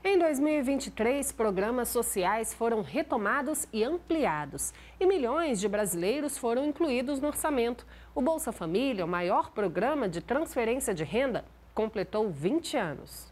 Em 2023, programas sociais foram retomados e ampliados. E milhões de brasileiros foram incluídos no orçamento. O Bolsa Família, o maior programa de transferência de renda, completou 20 anos.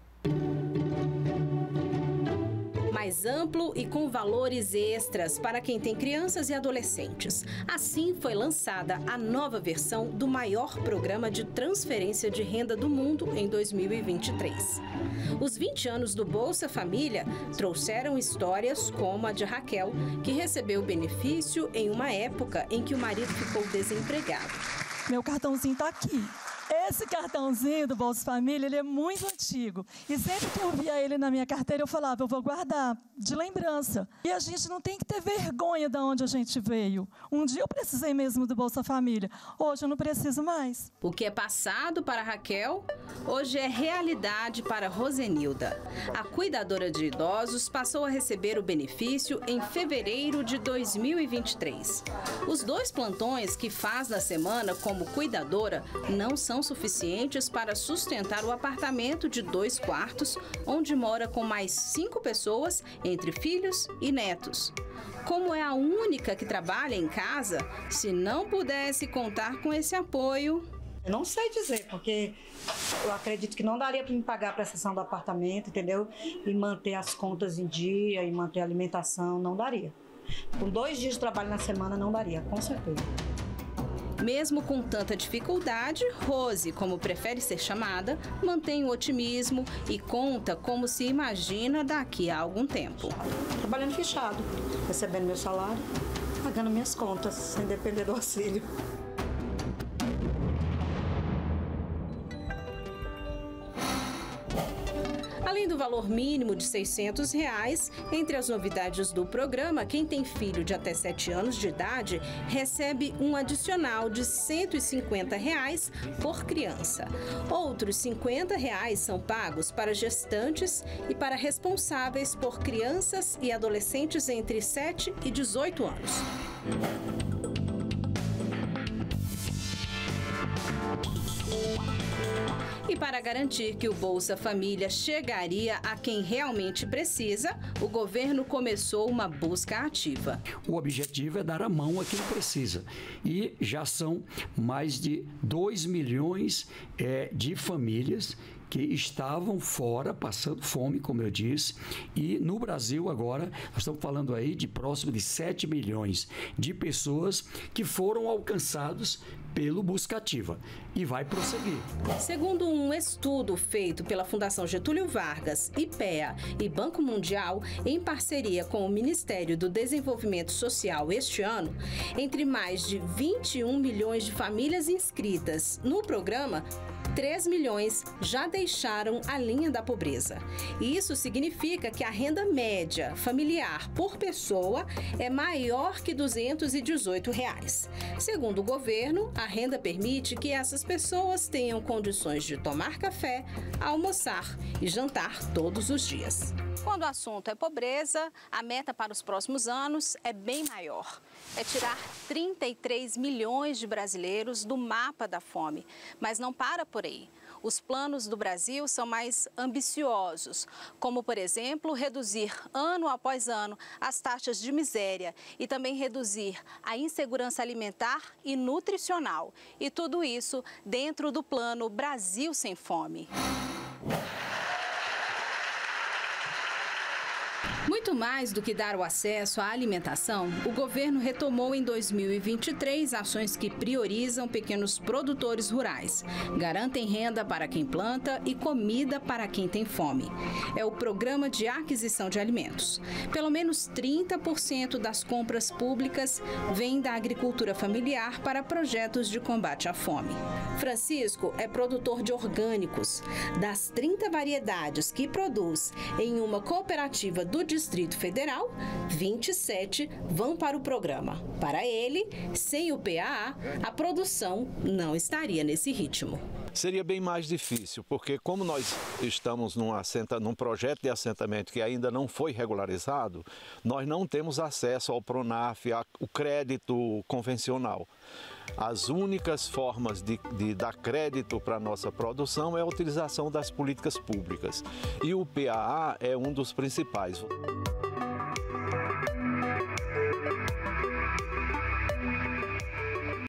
Mais amplo e com valores extras para quem tem crianças e adolescentes. Assim foi lançada a nova versão do maior programa de transferência de renda do mundo em 2023. Os 20 anos do Bolsa Família trouxeram histórias como a de Raquel, que recebeu o benefício em uma época em que o marido ficou desempregado. Meu cartãozinho está aqui. Esse cartãozinho do Bolsa Família, ele é muito antigo. E sempre que eu via ele na minha carteira, eu falava, eu vou guardar, de lembrança. E a gente não tem que ter vergonha de onde a gente veio. Um dia eu precisei mesmo do Bolsa Família, hoje eu não preciso mais. O que é passado para Raquel, hoje é realidade para Rosenilda. A cuidadora de idosos passou a receber o benefício em fevereiro de 2023. Os 2 plantões que faz na semana como cuidadora não são suficientes para sustentar o apartamento de 2 quartos, onde mora com mais 5 pessoas, entre filhos e netos. Como é a única que trabalha em casa, se não pudesse contar com esse apoio... Eu não sei dizer, porque eu acredito que não daria para me pagar a prestação do apartamento, entendeu? E manter as contas em dia, e manter a alimentação, não daria. Com 2 dias de trabalho na semana, não daria, com certeza. Mesmo com tanta dificuldade, Rose, como prefere ser chamada, mantém o otimismo e conta como se imagina daqui a algum tempo. Trabalhando fechado, recebendo meu salário, pagando minhas contas, sem depender do auxílio. Além do valor mínimo de R$ 600, entre as novidades do programa, quem tem filho de até 7 anos de idade recebe um adicional de R$ 150 por criança. Outros R$ 50 são pagos para gestantes e para responsáveis por crianças e adolescentes entre 7 e 18 anos. E para garantir que o Bolsa Família chegaria a quem realmente precisa, o governo começou uma busca ativa. O objetivo é dar a mão a quem precisa. E já são mais de 2 milhões de famílias que estavam fora, passando fome, como eu disse, e no Brasil agora, nós estamos falando aí de próximo de 7 milhões de pessoas que foram alcançados pelo Busca Ativa e vai prosseguir. Segundo um estudo feito pela Fundação Getúlio Vargas, IPEA e Banco Mundial, em parceria com o Ministério do Desenvolvimento Social este ano, entre mais de 21 milhões de famílias inscritas no programa, 3 milhões já deixaram a linha da pobreza. Isso significa que a renda média familiar por pessoa é maior que R$ 218. Segundo o governo, a renda permite que essas pessoas tenham condições de tomar café, almoçar e jantar todos os dias. Quando o assunto é pobreza, a meta para os próximos anos é bem maior. É tirar 33 milhões de brasileiros do mapa da fome. Mas não para por aí. Os planos do Brasil são mais ambiciosos, como, por exemplo, reduzir ano após ano as taxas de miséria e também reduzir a insegurança alimentar e nutricional. E tudo isso dentro do plano Brasil Sem Fome. Muito mais do que dar o acesso à alimentação, o governo retomou em 2023 ações que priorizam pequenos produtores rurais, garantem renda para quem planta e comida para quem tem fome. É o Programa de Aquisição de Alimentos. Pelo menos 30% das compras públicas vêm da agricultura familiar para projetos de combate à fome. Francisco é produtor de orgânicos. Das 30 variedades que produz em uma cooperativa do Distrito Federal, 27 vão para o programa. Para ele, sem o PAA, a produção não estaria nesse ritmo. Seria bem mais difícil, porque como nós estamos num projeto de assentamento que ainda não foi regularizado, nós não temos acesso ao PRONAF, ao crédito convencional. As únicas formas de dar crédito para a nossa produção é a utilização das políticas públicas. E o PAA é um dos principais.